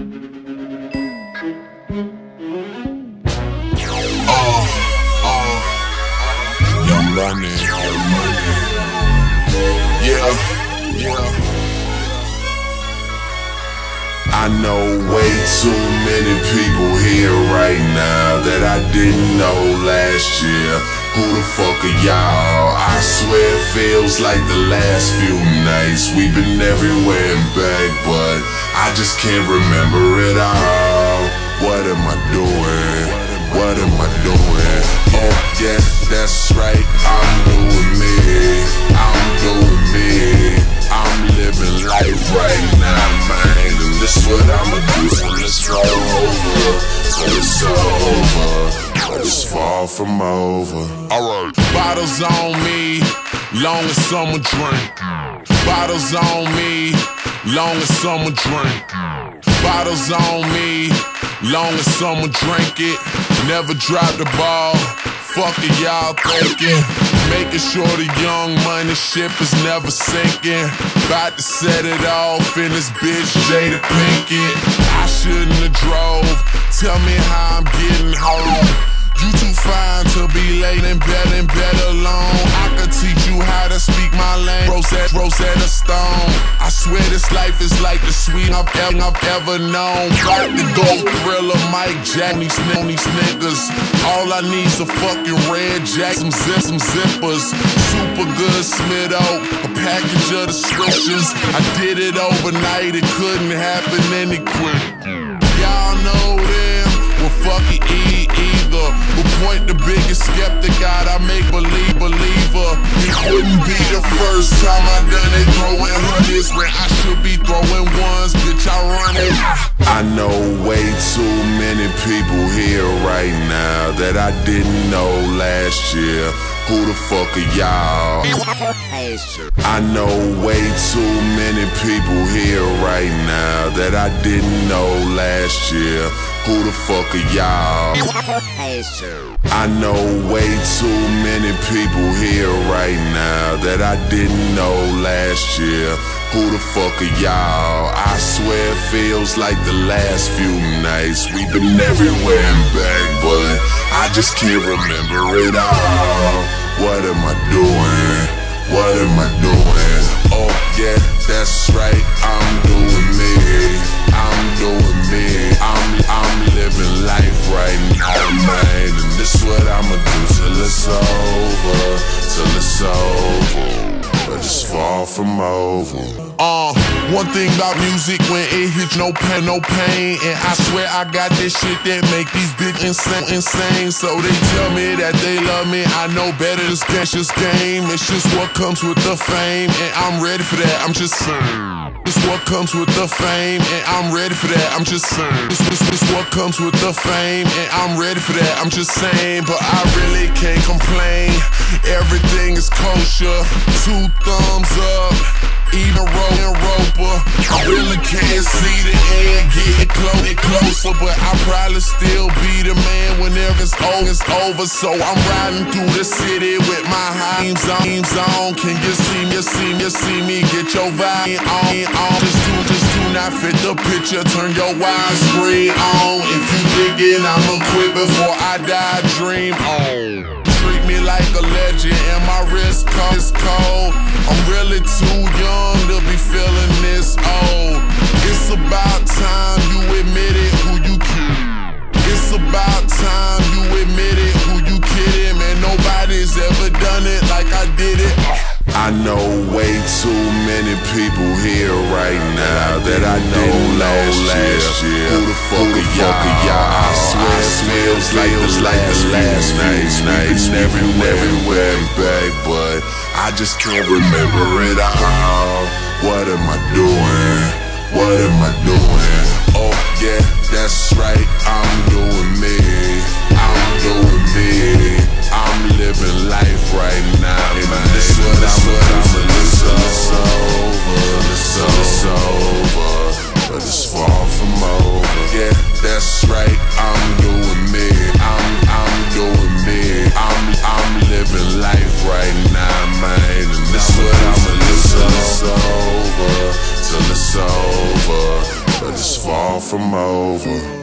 Young Money. Yeah. I know way too many people here right now that I didn't know last year. Who the fuck are y'all? I swear it feels like the last few nights. We've been everywhere and back, but I just can't remember it all. What am I doing? What am I doing? Oh yeah, that's right, I'm doing me. I'm doing me. I'm living life right now, man. And this is what I'ma do till it's all over. Till it's over. But it's far from over. Alright. Bottles on me, long as someone drink. Bottles on me, long as someone drink. Bottles on me, long as someone drink it. Never drop the ball. Fuck it, y'all thinking. Making sure the Young Money ship is never sinking. About to set it off in this bitch, Jada Pinkett. I shouldn't have drove. Tell me how I'm getting home. You too fine to be late and better alone. I could teach you how to speak my language. Rosetta Stone. I swear this life is like the sweet I've ever known. Like the gold thriller, Mike Jack, these niggas. All I need's a fucking red jack, some zippers. Super good Smitho, a package of the switches. I did it overnight, it couldn't happen any quicker. Y'all know them, well fuck it either. Who point the biggest skeptic out, I make believer. It wouldn't be the first time I done it, throwing hundreds when I should be throwing ones, bitch, I run it. I know way too many people here right now that I didn't know last year. Who the fuck are y'all? I know way too many people here right now that I didn't know last year. Who the fuck are y'all? I know way too many people here right now that I didn't know last year. Who the fuck are y'all? I swear it feels like the last few nights. We've been everywhere and back, but I just can't remember it all. What am I doing? What am I doing? Oh yeah, that's right, I'm doing me. I'm doing me. I'm living life right now, man. And this is what I'ma do till it's over. Till it's over. But it's far from over. One thing about music, when it hits, no pain. And I swear I got this shit that make these bitches insane. So they tell me that they love me, I know better, this just game. It's just what comes with the fame, and I'm ready for that, I'm just saying. It's what comes with the fame, and I'm ready for that, I'm just saying. It's what comes with the fame, and I'm ready for that, I'm just saying. But I really can't complain, everything is kosher. 2 thumbs up, even Roper. I really can't see the end getting closer, but I probably still be the man whenever it's over. So I'm riding through the city with my high beams on. Can you see me? Get your vibe on. Just do not fit the picture. Turn your widescreen on. If you diggin', I'ma quit before I die. Dream on. Treat me like a legend and my wrist cold. I'm really too young to be feeling this old. It's about time you admit it, who you kidding. It's about time you admit it, who you kidding. Man, nobody's ever done it like I did it. I know way too many people here right now that I didn't know last year. Who the fuck are y'all? I swear it feels like the last nights. Everywhere and back, but I just can't remember it all. What am I doing? What am I doing? Oh yeah, that's right, I'm doing me. I'm doing me. I'm living life right now, man. This is what I'ma do. It's over, but it's far from over. Yeah, that's right, I'm doing me. I'm doing me. I'm living life right now, man. And this is what I'ma do till it's over. Till it's over. but it's far from over.